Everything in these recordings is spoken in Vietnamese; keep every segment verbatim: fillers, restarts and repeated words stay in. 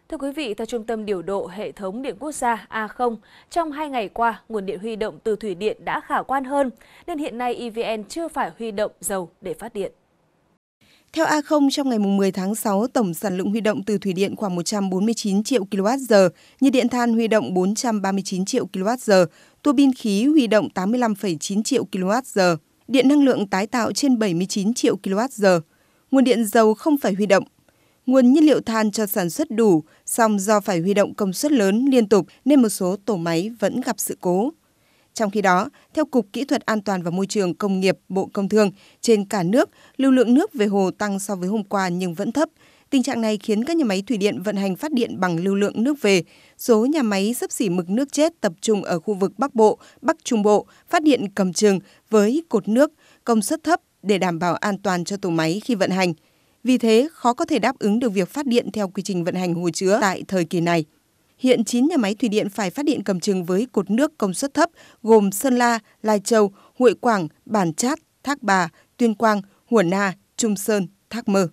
Thưa quý vị, theo Trung tâm Điều độ Hệ thống Điện Quốc gia A không, trong hai ngày qua, nguồn điện huy động từ thủy điện đã khả quan hơn, nên hiện nay e vê en chưa phải huy động dầu để phát điện. Theo A không, trong ngày mười tháng sáu, tổng sản lượng huy động từ thủy điện khoảng một trăm bốn mươi chín triệu ki lô oát giờ, nhiệt điện than huy động bốn trăm ba mươi chín triệu ki lô oát giờ, tua bin khí huy động tám mươi lăm phẩy chín triệu ki lô oát giờ, điện năng lượng tái tạo trên bảy mươi chín triệu ki lô oát giờ. Nguồn điện dầu không phải huy động. Nguồn nhiên liệu than cho sản xuất đủ, song do phải huy động công suất lớn liên tục nên một số tổ máy vẫn gặp sự cố. Trong khi đó, theo Cục Kỹ thuật An toàn và Môi trường Công nghiệp Bộ Công Thương, trên cả nước, lưu lượng nước về hồ tăng so với hôm qua nhưng vẫn thấp. Tình trạng này khiến các nhà máy thủy điện vận hành phát điện bằng lưu lượng nước về. Số nhà máy xấp xỉ mực nước chết tập trung ở khu vực Bắc Bộ, Bắc Trung Bộ, phát điện cầm chừng với cột nước, công suất thấp để đảm bảo an toàn cho tổ máy khi vận hành. Vì thế, khó có thể đáp ứng được việc phát điện theo quy trình vận hành hồ chứa tại thời kỳ này. Hiện chín nhà máy thủy điện phải phát điện cầm chừng với cột nước công suất thấp gồm Sơn La, Lai Châu, Huệ Quảng, Bản Chát, Thác Bà, Tuyên Quang, Huổn Na, Trung Sơn, Thác Mơ.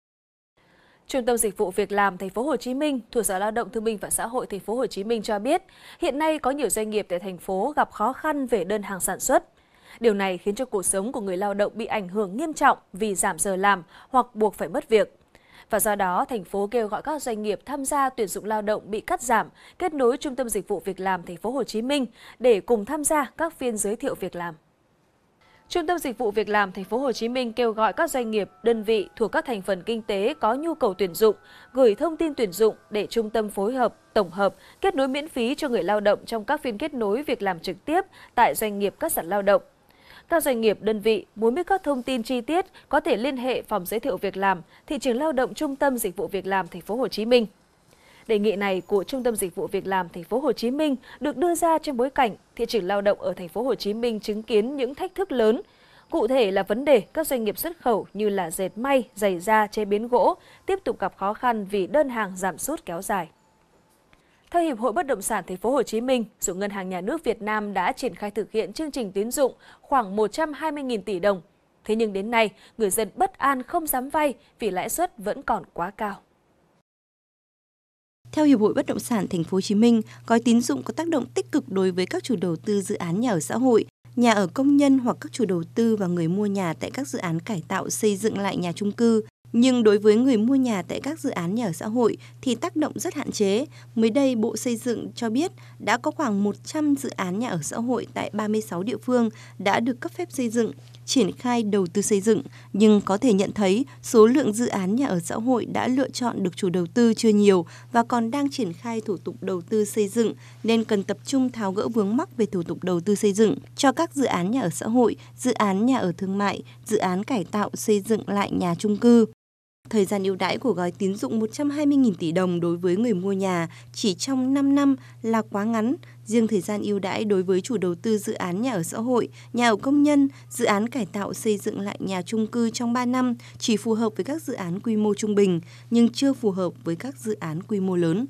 Trung tâm Dịch vụ Việc làm Thành phố Hồ Chí Minh thuộc Sở Lao động Thương binh và Xã hội Thành phố Hồ Chí Minh cho biết, hiện nay có nhiều doanh nghiệp tại thành phố gặp khó khăn về đơn hàng sản xuất. Điều này khiến cho cuộc sống của người lao động bị ảnh hưởng nghiêm trọng vì giảm giờ làm hoặc buộc phải mất việc. Và do đó, thành phố kêu gọi các doanh nghiệp tham gia tuyển dụng lao động bị cắt giảm, kết nối Trung tâm Dịch vụ Việc làm Thành phố Hồ Chí Minh để cùng tham gia các phiên giới thiệu việc làm. Trung tâm Dịch vụ Việc làm Thành phố Hồ Chí Minh kêu gọi các doanh nghiệp, đơn vị thuộc các thành phần kinh tế có nhu cầu tuyển dụng gửi thông tin tuyển dụng để trung tâm phối hợp, tổng hợp, kết nối miễn phí cho người lao động trong các phiên kết nối việc làm trực tiếp tại doanh nghiệp cắt giảm lao động. Các doanh nghiệp, đơn vị muốn biết các thông tin chi tiết có thể liên hệ phòng giới thiệu việc làm, thị trường lao động Trung tâm Dịch vụ Việc làm Thành phố Hồ Chí Minh. Đề nghị này của Trung tâm Dịch vụ Việc làm Thành phố Hồ Chí Minh được đưa ra trong bối cảnh thị trường lao động ở Thành phố Hồ Chí Minh chứng kiến những thách thức lớn. Cụ thể là vấn đề các doanh nghiệp xuất khẩu như là dệt may, giày da, chế biến gỗ tiếp tục gặp khó khăn vì đơn hàng giảm sút kéo dài. Theo Hiệp hội Bất động sản Thành phố Hồ Chí Minh, dù Ngân hàng Nhà nước Việt Nam đã triển khai thực hiện chương trình tín dụng khoảng một trăm hai mươi nghìn tỷ đồng, thế nhưng đến nay người dân bất an không dám vay vì lãi suất vẫn còn quá cao. Theo Hiệp hội Bất động sản Thành phố Hồ Chí Minh, gói tín dụng có tác động tích cực đối với các chủ đầu tư dự án nhà ở xã hội, nhà ở công nhân hoặc các chủ đầu tư và người mua nhà tại các dự án cải tạo xây dựng lại nhà chung cư. Nhưng đối với người mua nhà tại các dự án nhà ở xã hội thì tác động rất hạn chế. Mới đây, Bộ Xây dựng cho biết đã có khoảng một trăm dự án nhà ở xã hội tại ba mươi sáu địa phương đã được cấp phép xây dựng, triển khai đầu tư xây dựng. Nhưng có thể nhận thấy số lượng dự án nhà ở xã hội đã lựa chọn được chủ đầu tư chưa nhiều và còn đang triển khai thủ tục đầu tư xây dựng nên cần tập trung tháo gỡ vướng mắc về thủ tục đầu tư xây dựng cho các dự án nhà ở xã hội, dự án nhà ở thương mại, dự án cải tạo xây dựng lại nhà chung cư. Thời gian ưu đãi của gói tín dụng một trăm hai mươi nghìn tỷ đồng đối với người mua nhà chỉ trong năm năm là quá ngắn. Riêng thời gian ưu đãi đối với chủ đầu tư dự án nhà ở xã hội, nhà ở công nhân, dự án cải tạo xây dựng lại nhà chung cư trong ba năm chỉ phù hợp với các dự án quy mô trung bình, nhưng chưa phù hợp với các dự án quy mô lớn.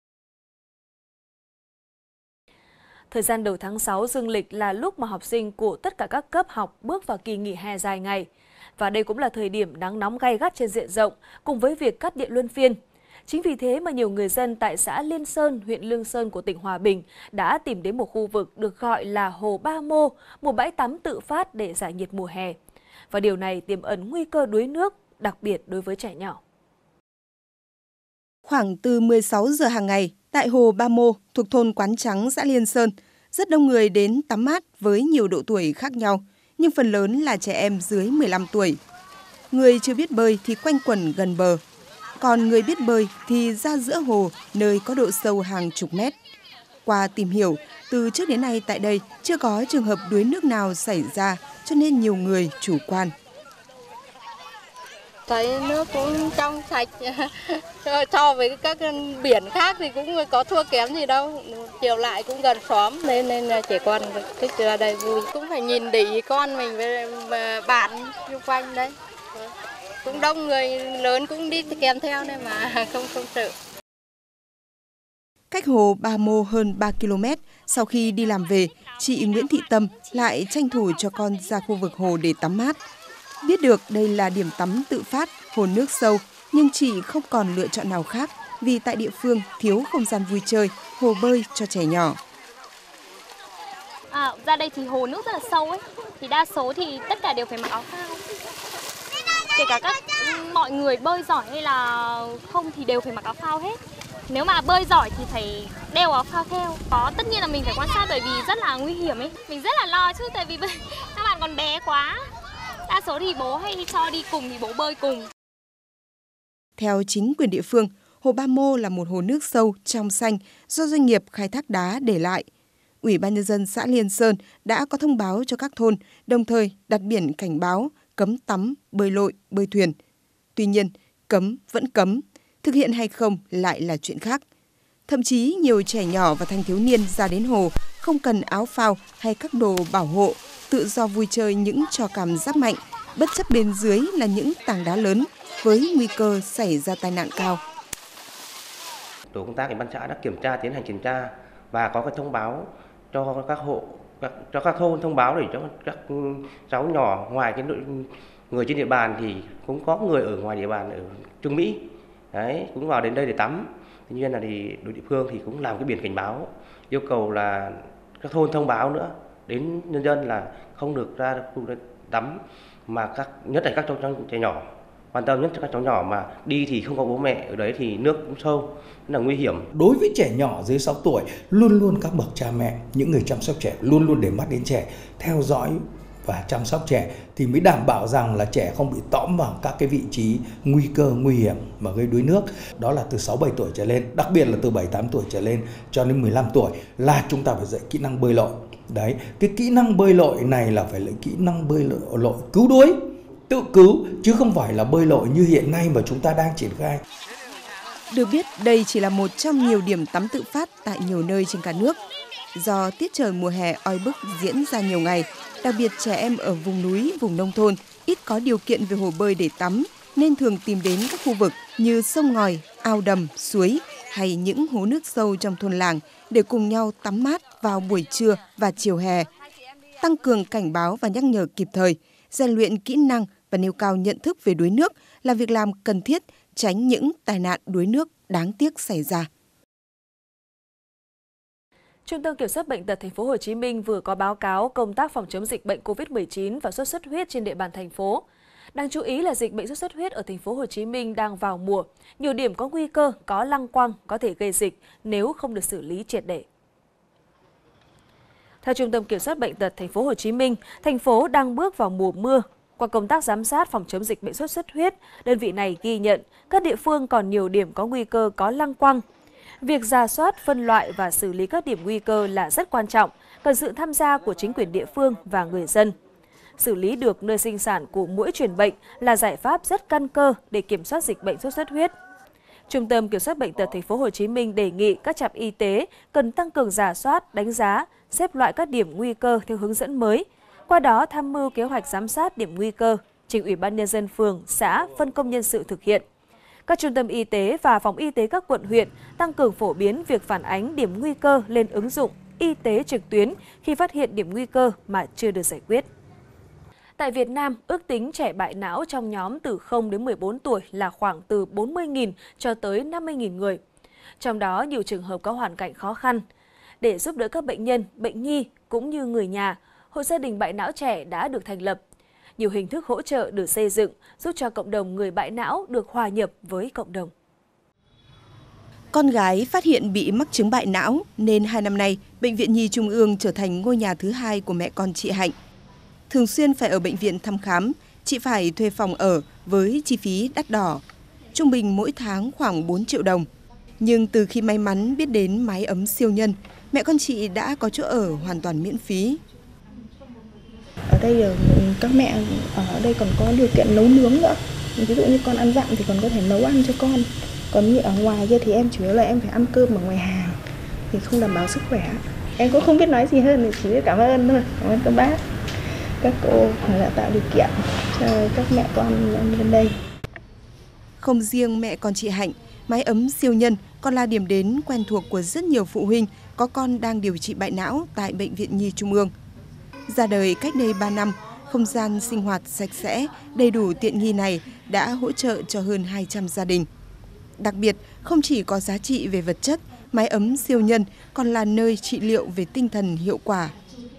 Thời gian đầu tháng sáu dương lịch là lúc mà học sinh của tất cả các cấp học bước vào kỳ nghỉ hè dài ngày. Và đây cũng là thời điểm nắng nóng gay gắt trên diện rộng cùng với việc cắt điện luân phiên. Chính vì thế mà nhiều người dân tại xã Liên Sơn, huyện Lương Sơn của tỉnh Hòa Bình đã tìm đến một khu vực được gọi là Hồ Ba Mô, một bãi tắm tự phát để giải nhiệt mùa hè. Và điều này tiềm ẩn nguy cơ đuối nước, đặc biệt đối với trẻ nhỏ. Khoảng từ mười sáu giờ hàng ngày, tại Hồ Ba Mô thuộc thôn Quán Trắng, xã Liên Sơn, rất đông người đến tắm mát với nhiều độ tuổi khác nhau, nhưng phần lớn là trẻ em dưới mười lăm tuổi. Người chưa biết bơi thì quanh quẩn gần bờ, còn người biết bơi thì ra giữa hồ nơi có độ sâu hàng chục mét. Qua tìm hiểu, từ trước đến nay tại đây chưa có trường hợp đuối nước nào xảy ra, cho nên nhiều người chủ quan. Thấy nước cũng trong sạch, so với các biển khác thì cũng có thua kém gì đâu. Chiều lại cũng gần xóm nên nên trẻ con thích ra đây vui. Cũng phải nhìn để ý con mình với bạn xung quanh đấy. Cũng đông người lớn cũng đi kèm theo nên mà không không sợ. Cách Hồ Ba Mô hơn ba ki lô mét, sau khi đi làm về, chị Nguyễn Thị Tâm lại tranh thủ cho con ra khu vực hồ để tắm mát. Biết được đây là điểm tắm tự phát, hồ nước sâu, nhưng chị không còn lựa chọn nào khác. vì tại địa phương thiếu không gian vui chơi, hồ bơi cho trẻ nhỏ. À, ra đây thì hồ nước rất là sâu ấy, thì đa số thì tất cả đều phải mặc áo phao. Kể cả các mọi người bơi giỏi hay là không thì đều phải mặc áo phao hết. Nếu mà bơi giỏi thì phải đeo áo phao theo. Có, tất nhiên là mình phải quan sát bởi vì rất là nguy hiểm ấy. Mình rất là lo chứ, tại vì các bạn còn bé quá. Đa số thì bố hay cho đi cùng thì bố bơi cùng. Theo chính quyền địa phương, Hồ Ba Mô là một hồ nước sâu, trong xanh do doanh nghiệp khai thác đá để lại. Ủy ban Nhân dân xã Liên Sơn đã có thông báo cho các thôn, đồng thời đặt biển cảnh báo cấm tắm, bơi lội, bơi thuyền. Tuy nhiên, cấm vẫn cấm, thực hiện hay không lại là chuyện khác. Thậm chí nhiều trẻ nhỏ và thanh thiếu niên ra đến hồ không cần áo phao hay các đồ bảo hộ, tự do vui chơi những trò cảm giác mạnh, bất chấp bên dưới là những tảng đá lớn với nguy cơ xảy ra tai nạn cao. Tổ công tác ủy ban xã đã kiểm tra, tiến hành kiểm tra và có cái thông báo cho các hộ, các, cho các thôn thông báo để cho các cháu nhỏ ngoài cái người trên địa bàn thì cũng có người ở ngoài địa bàn ở Trung Mỹ, đấy cũng vào đến đây để tắm. Tuy nhiên là thì đội địa phương thì cũng làm cái biển cảnh báo, yêu cầu là các thôn thông báo nữa đến nhân dân là không được ra khu tắm, mà các nhất là các cháu trẻ nhỏ, quan tâm nhất cho các cháu nhỏ mà đi thì không có bố mẹ ở đấy thì nước cũng sâu, rất là nguy hiểm. Đối với trẻ nhỏ dưới sáu tuổi, luôn luôn các bậc cha mẹ, những người chăm sóc trẻ luôn luôn để mắt đến trẻ, theo dõi và chăm sóc trẻ thì mới đảm bảo rằng là trẻ không bị tõm vào các cái vị trí nguy cơ nguy hiểm mà gây đuối nước. Đó là từ sáu bảy tuổi trở lên, đặc biệt là từ bảy tám tuổi trở lên cho đến mười lăm tuổi là chúng ta phải dạy kỹ năng bơi lội. Đấy, cái kỹ năng bơi lội này là phải là kỹ năng bơi lội, lội cứu đuối, tự cứu chứ không phải là bơi lội như hiện nay mà chúng ta đang triển khai. Được biết, đây chỉ là một trong nhiều điểm tắm tự phát tại nhiều nơi trên cả nước. Do tiết trời mùa hè oi bức diễn ra nhiều ngày, đặc biệt trẻ em ở vùng núi, vùng nông thôn ít có điều kiện về hồ bơi để tắm, nên thường tìm đến các khu vực như sông ngòi, ao đầm, suối hay những hố nước sâu trong thôn làng để cùng nhau tắm mát vào buổi trưa và chiều hè. Tăng cường cảnh báo và nhắc nhở kịp thời, rèn luyện kỹ năng và nêu cao nhận thức về đuối nước là việc làm cần thiết, tránh những tai nạn đuối nước đáng tiếc xảy ra. Trung tâm Kiểm soát Bệnh tật Thành phố Hồ Chí Minh vừa có báo cáo công tác phòng chống dịch bệnh Covid mười chín và sốt xuất huyết trên địa bàn thành phố. Đáng chú ý là dịch bệnh sốt xuất huyết ở Thành phố Hồ Chí Minh đang vào mùa, nhiều điểm có nguy cơ có lăng quăng có thể gây dịch nếu không được xử lý triệt để. Theo Trung tâm Kiểm soát Bệnh tật Thành phố Hồ Chí Minh, thành phố đang bước vào mùa mưa. Qua công tác giám sát phòng chống dịch bệnh sốt xuất huyết, đơn vị này ghi nhận các địa phương còn nhiều điểm có nguy cơ có lăng quăng. Việc rà soát, phân loại và xử lý các điểm nguy cơ là rất quan trọng, cần sự tham gia của chính quyền địa phương và người dân. Xử lý được nơi sinh sản của muỗi truyền bệnh là giải pháp rất căn cơ để kiểm soát dịch bệnh sốt xuất huyết. Trung tâm Kiểm soát Bệnh tật Thành phố Hồ Chí Minh đề nghị các trạm y tế cần tăng cường rà soát, đánh giá, xếp loại các điểm nguy cơ theo hướng dẫn mới. Qua đó tham mưu kế hoạch giám sát điểm nguy cơ, trình Ủy ban Nhân dân phường, xã phân công nhân sự thực hiện. Các trung tâm y tế và phòng y tế các quận huyện tăng cường phổ biến việc phản ánh điểm nguy cơ lên ứng dụng y tế trực tuyến khi phát hiện điểm nguy cơ mà chưa được giải quyết. Tại Việt Nam, ước tính trẻ bại não trong nhóm từ không đến mười bốn tuổi là khoảng từ bốn mươi nghìn cho tới năm mươi nghìn người. Trong đó, nhiều trường hợp có hoàn cảnh khó khăn. Để giúp đỡ các bệnh nhân, bệnh nhi cũng như người nhà, Hội gia đình bại não trẻ đã được thành lập. Nhiều hình thức hỗ trợ được xây dựng giúp cho cộng đồng người bại não được hòa nhập với cộng đồng. Con gái phát hiện bị mắc chứng bại não nên hai năm nay, Bệnh viện Nhi Trung ương trở thành ngôi nhà thứ hai của mẹ con chị Hạnh. Thường xuyên phải ở bệnh viện thăm khám, chị phải thuê phòng ở với chi phí đắt đỏ, trung bình mỗi tháng khoảng bốn triệu đồng. Nhưng từ khi may mắn biết đến mái ấm siêu nhân, mẹ con chị đã có chỗ ở hoàn toàn miễn phí. Ở đây các mẹ ở đây còn có điều kiện nấu nướng nữa. Ví dụ như con ăn dặm thì còn có thể nấu ăn cho con. Còn như ở ngoài kia thì em chủ yếu là em phải ăn cơm ở ngoài hàng thì không đảm bảo sức khỏe. Em cũng không biết nói gì hơn, chỉ biết cảm ơn thôi. Cảm ơn các bác, các cô đã tạo điều kiện cho các mẹ con lên đây. Không riêng mẹ con chị Hạnh, mái ấm siêu nhân còn là điểm đến quen thuộc của rất nhiều phụ huynh có con đang điều trị bại não tại Bệnh viện Nhi Trung ương. Ra đời cách đây ba năm, không gian sinh hoạt sạch sẽ, đầy đủ tiện nghi này đã hỗ trợ cho hơn hai trăm gia đình. Đặc biệt, không chỉ có giá trị về vật chất, mái ấm siêu nhân còn là nơi trị liệu về tinh thần hiệu quả.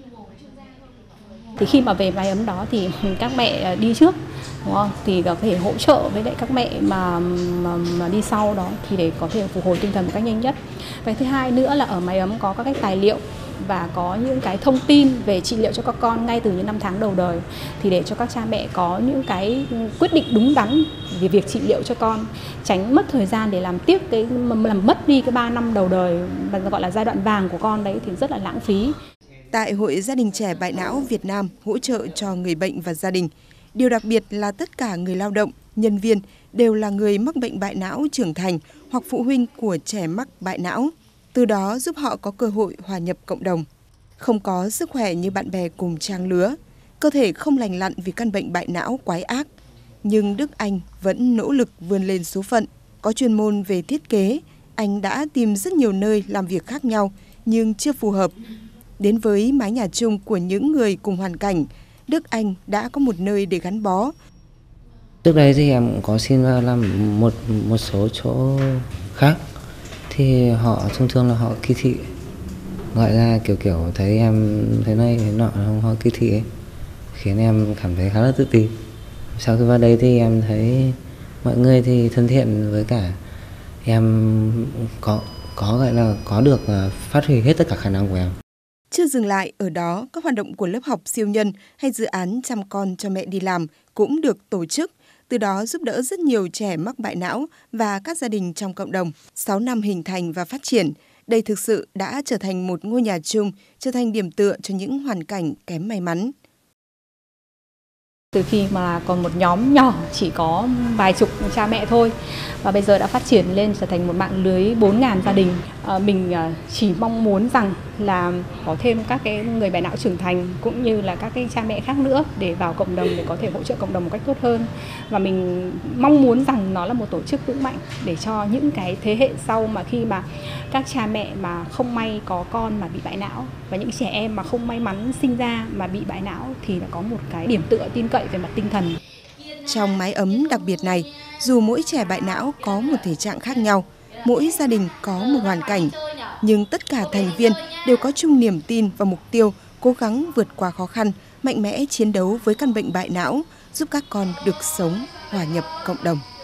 Thì khi mà về mái ấm đó thì các mẹ đi trước, đúng không? Thì có thể hỗ trợ với lại các mẹ mà, mà mà đi sau đó thì để có thể phục hồi tinh thần một cách nhanh nhất. Và thứ hai nữa là ở mái ấm có các cái tài liệu và có những cái thông tin về trị liệu cho các con ngay từ những năm tháng đầu đời, thì để cho các cha mẹ có những cái quyết định đúng đắn về việc trị liệu cho con, tránh mất thời gian để làm tiếp cái làm mất đi cái ba năm đầu đời và gọi là giai đoạn vàng của con đấy thì rất là lãng phí. Tại Hội Gia đình trẻ bại não Việt Nam hỗ trợ cho người bệnh và gia đình, điều đặc biệt là tất cả người lao động, nhân viên đều là người mắc bệnh bại não trưởng thành hoặc phụ huynh của trẻ mắc bại não. Từ đó giúp họ có cơ hội hòa nhập cộng đồng. Không có sức khỏe như bạn bè cùng trang lứa, cơ thể không lành lặn vì căn bệnh bại não quái ác. Nhưng Đức Anh vẫn nỗ lực vươn lên số phận. Có chuyên môn về thiết kế, anh đã tìm rất nhiều nơi làm việc khác nhau nhưng chưa phù hợp. Đến với mái nhà chung của những người cùng hoàn cảnh, Đức Anh đã có một nơi để gắn bó. Trước đây thì em cũng có xin vào làm một một số chỗ khác, thì họ thông thường là họ kỳ thị, gọi là kiểu kiểu thấy em thế này thế nọ, họ kỳ thị ấy, khiến em cảm thấy khá là tự ti. Sau khi vào đây thì em thấy mọi người thì thân thiện, với cả em có có gọi là có được phát huy hết tất cả khả năng của em. Chưa dừng lại ở đó, các hoạt động của lớp học siêu nhân hay dự án chăm con cho mẹ đi làm cũng được tổ chức, từ đó giúp đỡ rất nhiều trẻ mắc bại não và các gia đình trong cộng đồng. sáu năm hình thành và phát triển, đây thực sự đã trở thành một ngôi nhà chung, trở thành điểm tựa cho những hoàn cảnh kém may mắn. Từ khi mà còn một nhóm nhỏ chỉ có vài chục cha mẹ thôi, và bây giờ đã phát triển lên trở thành một mạng lưới bốn nghìn gia đình. À, mình chỉ mong muốn rằng là có thêm các cái người bại não trưởng thành cũng như là các cái cha mẹ khác nữa để vào cộng đồng để có thể hỗ trợ cộng đồng một cách tốt hơn. Và mình mong muốn rằng nó là một tổ chức vững mạnh để cho những cái thế hệ sau mà khi mà các cha mẹ mà không may có con mà bị bại não và những trẻ em mà không may mắn sinh ra mà bị bại não thì là có một cái điểm tựa tin cậy về mặt tinh thần. Trong mái ấm đặc biệt này, dù mỗi trẻ bại não có một thể trạng khác nhau, mỗi gia đình có một hoàn cảnh, nhưng tất cả thành viên đều có chung niềm tin và mục tiêu cố gắng vượt qua khó khăn, mạnh mẽ chiến đấu với căn bệnh bại não, giúp các con được sống, hòa nhập cộng đồng.